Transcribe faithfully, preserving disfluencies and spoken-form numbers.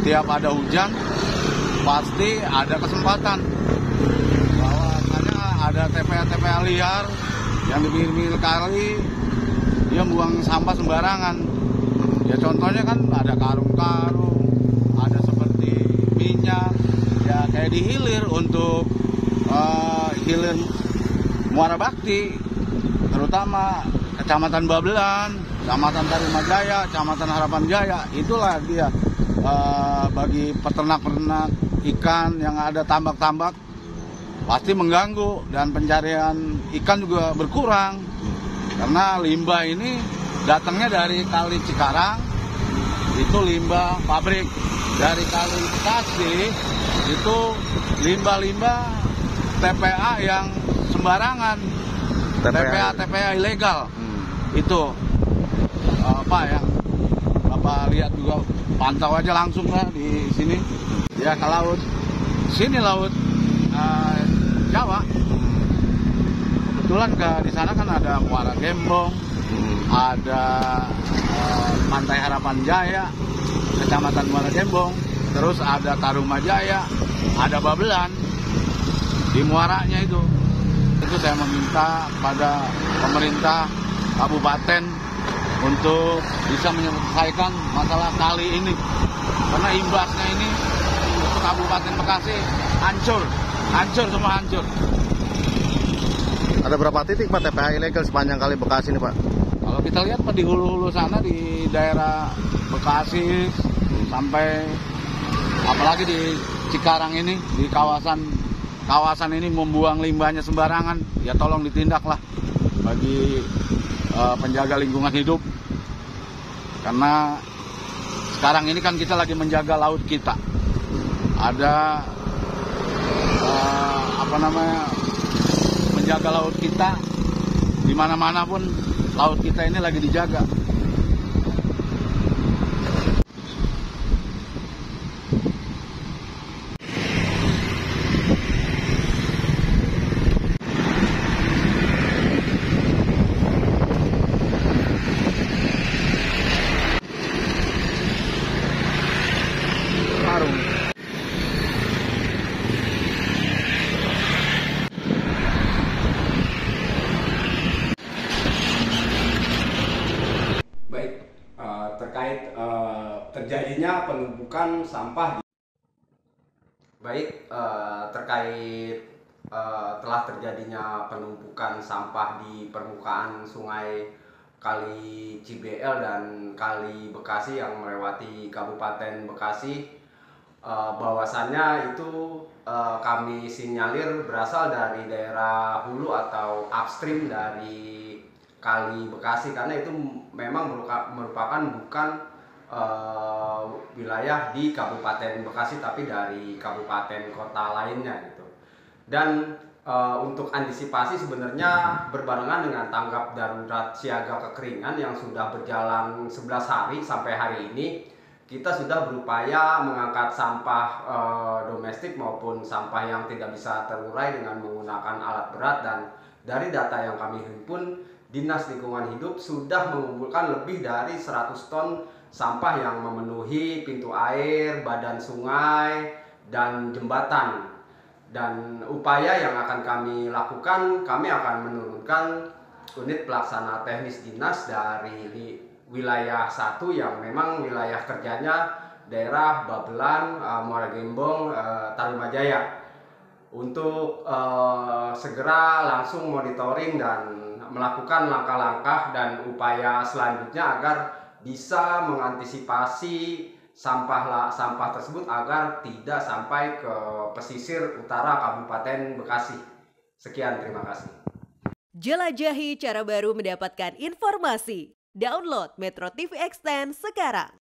setiap ada hujan pasti ada kesempatan bahwasanya ada T P A-T P A liar yang di pinggir-pinggir kali dia buang sampah sembarangan. Ya contohnya kan ada karung-karung, ada seperti minyak, ya kayak di hilir untuk uh, hilir Muara Bakti, terutama Kecamatan Babelan, Kecamatan Tarumajaya, Kecamatan Harapan Jaya. Itulah dia uh, bagi peternak-peternak ikan yang ada tambak-tambak pasti mengganggu, dan pencarian ikan juga berkurang karena limbah ini datangnya dari Kali Cikarang, itu limbah pabrik. Dari Kali Bekasi itu limbah-limbah T P A yang sembarangan, T P A T P A ilegal. Hmm. Itu apa yang Bapak lihat juga, pantau aja langsung lah di sini. Ya ke laut, sini laut uh, Jawa. Kebetulan ke di sana kan ada Muara Gembong, hmm. ada uh, Pantai Harapan Jaya, Kecamatan Muara Gembong, terus ada Tarumajaya, ada Babelan di muaranya itu. Itu saya meminta pada pemerintah kabupaten untuk bisa menyelesaikan masalah kali ini, karena imbasnya ini untuk Kabupaten Bekasi hancur, hancur semua hancur. Ada berapa titik Pak T P A ilegal sepanjang Kali Bekasi ini Pak? Kalau kita lihat Pak, di hulu-hulu sana di daerah Bekasi sampai apalagi di Cikarang ini, di kawasan kawasan ini membuang limbahnya sembarangan. Ya tolong ditindaklah bagi uh, penjaga lingkungan hidup, karena sekarang ini kan kita lagi menjaga laut kita. Ada uh, apa namanya menjaga laut kita, di mana-mana pun laut kita ini lagi dijaga. Terkait uh, terjadinya penumpukan sampah. Baik, uh, terkait uh, telah terjadinya penumpukan sampah di permukaan sungai Kali Cibel dan Kali Bekasi yang melewati Kabupaten Bekasi, uh, bahwasannya itu uh, kami sinyalir berasal dari daerah hulu atau upstream dari Kali Bekasi, karena itu memang merupakan bukan uh, wilayah di Kabupaten Bekasi tapi dari kabupaten kota lainnya gitu. Dan uh, untuk antisipasi sebenarnya berbarengan dengan tanggap darurat siaga kekeringan yang sudah berjalan sebelas hari sampai hari ini, kita sudah berupaya mengangkat sampah uh, domestik maupun sampah yang tidak bisa terurai dengan menggunakan alat berat. Dan dari data yang kami himpun, Dinas Lingkungan Hidup sudah mengumpulkan lebih dari seratus ton sampah yang memenuhi pintu air, badan sungai, dan jembatan. Dan upaya yang akan kami lakukan, kami akan menurunkan unit pelaksana teknis dinas dari wilayah satu yang memang wilayah kerjanya daerah Babelan, Muara Gembong, Tarumajaya, untuk uh, segera langsung monitoring dan melakukan langkah-langkah dan upaya selanjutnya agar bisa mengantisipasi sampah sampah tersebut agar tidak sampai ke pesisir utara Kabupaten Bekasi. Sekian, terima kasih. Jelajahi cara baru mendapatkan informasi. Download Metro T V Extend sekarang.